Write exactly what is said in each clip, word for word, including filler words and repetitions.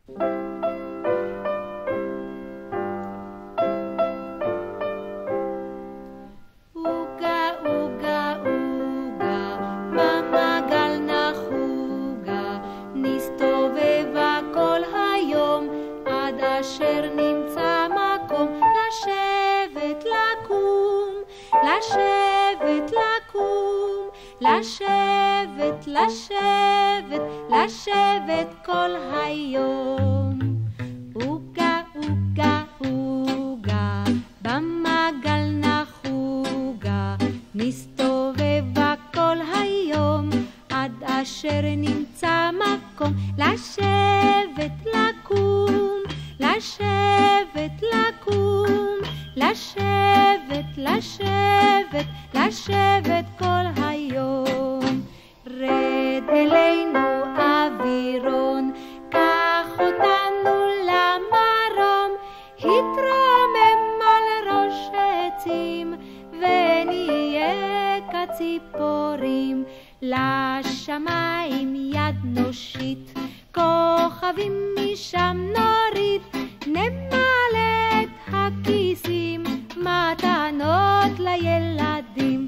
לשבת, לקום, לשבת, לשבת, לשבת כל היום. עוגה, עוגה, עוגה, במעגל נחוגה, נסתובבה כל היום, עד אשר נמצא מקום. לשבת, לקום, לשבת, לקום, לשבת, לשבת, לשבת כל היום. רד אלינו אווירון, קח אותנו למרום, התרומם על ראש עצים ונהיה כציפורים. לשמיים יד נושיט, כוכבים משם נוריד, נמלא את הכיסים, מתנות לילדים.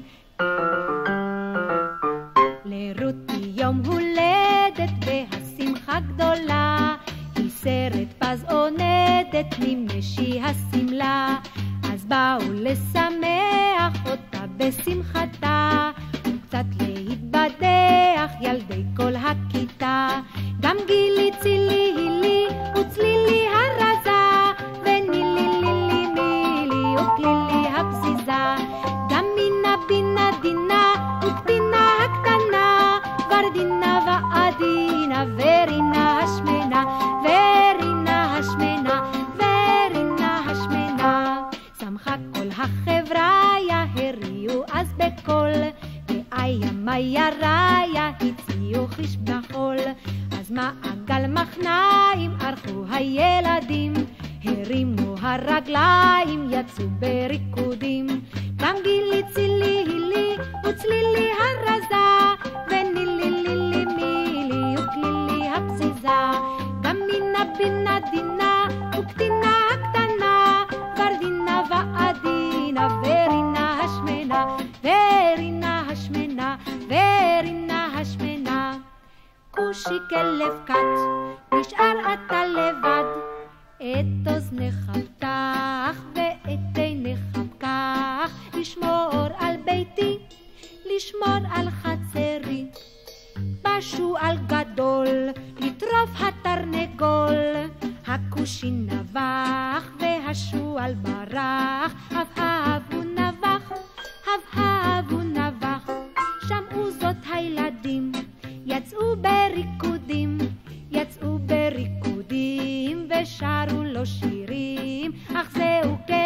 לרותי יום הולדת והשמחה גדולה, היא סרט פז עונדת ממשי השמלה. אז באו לשמח אותה בשמחתה, וקצת להתבדח ילדי כל הכיתה. גם גילי צילי הילי וצלילי הרזה, ונילי לילי מילי וכלילי הפזיזה. גם מינה בינה דינה וקטינה הקטנה, ורדינה ועדינה ורינה השמנה, ורינה השמנה, ורינה השמנה. שמחה כל החברה יהריעו אז בקול, ואיה מאיה ראיה הציעו חשבחול. אז מעגל מחניים ערכו הילדים, הרימו הרגליים, יצאו בריקודים. גם גילי צילי הילי וצלילי הרזה, ונילי לילי מילי וכלילי הפזיזה. גם מינה בינה דינה וקטינה הקטנה, ורדינה ועדינה ורינה השמנה, ורינה השמנה, ורינה השמנה. כושי כלב כת, נשאר אתה לבד, את אוזנך פתח ואת עינך פקח, לשמור על ביתי, לשמור על חצרי. בשועל גדול לטרוף התרנגול, הכושי נבח והשועל ברח, הבהב הוא נבח, הבהב הוא נבח. שמעו זאת הילדים, יצאו בריקודים, יצאו בריקודים ושרו לו שירים, אך זהו כן